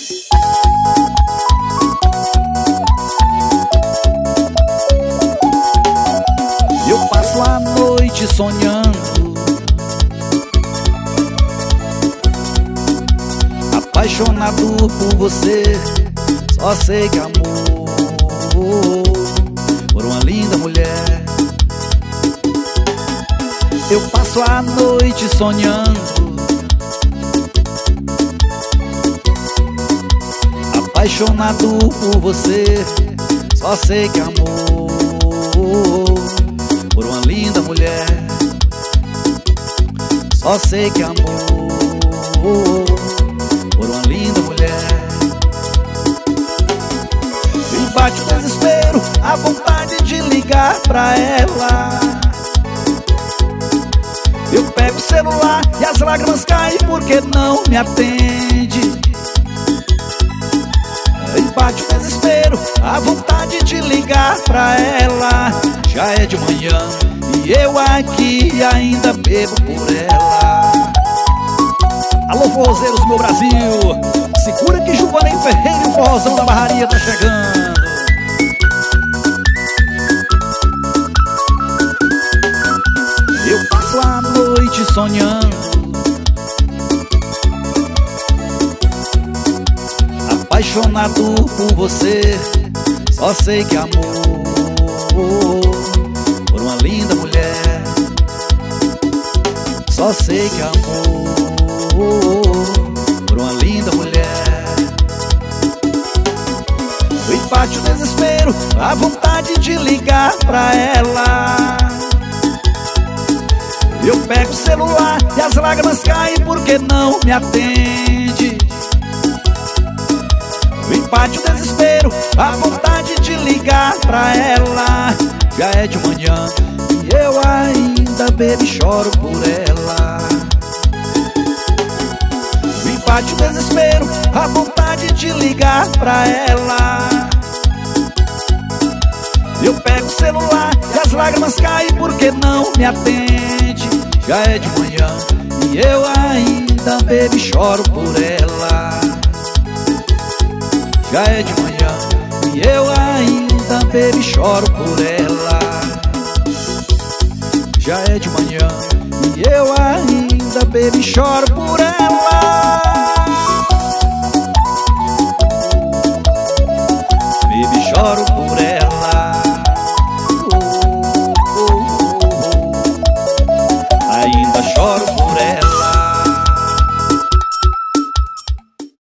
Eu passo a noite sonhando, apaixonado por você. Só sei que amor por uma linda mulher. Eu passo a noite sonhando, apaixonado por você. Só sei que amor por uma linda mulher. Só sei que amor por uma linda mulher. Me bate o desespero, a vontade de ligar pra ela. Eu pego o celular e as lágrimas caem porque não me atende. E bate o desespero, a vontade de ligar pra ela. Já é de manhã e eu aqui ainda bebo por ela. Alô, forrozeiros do meu Brasil, segura que Giovanni Ferreira e o forrozão da Barraria tá chegando. Eu passo a noite sonhando, apaixonado por você. Só sei que amor por uma linda mulher. Só sei que amor por uma linda mulher. E bate o desespero, a vontade de ligar pra ela. Eu pego o celular e as lágrimas caem porque não me atende. E bate o desespero, a vontade de ligar pra ela. Já é de manhã e eu ainda bebo e choro por ela. E bate o desespero, a vontade de ligar pra ela. Eu pego o celular e as lágrimas caem porque não me atende. Já é de manhã e eu ainda bebo e choro por ela. Já é de manhã e eu ainda bebo e choro por ela. Já é de manhã e eu ainda bebo e choro por ela.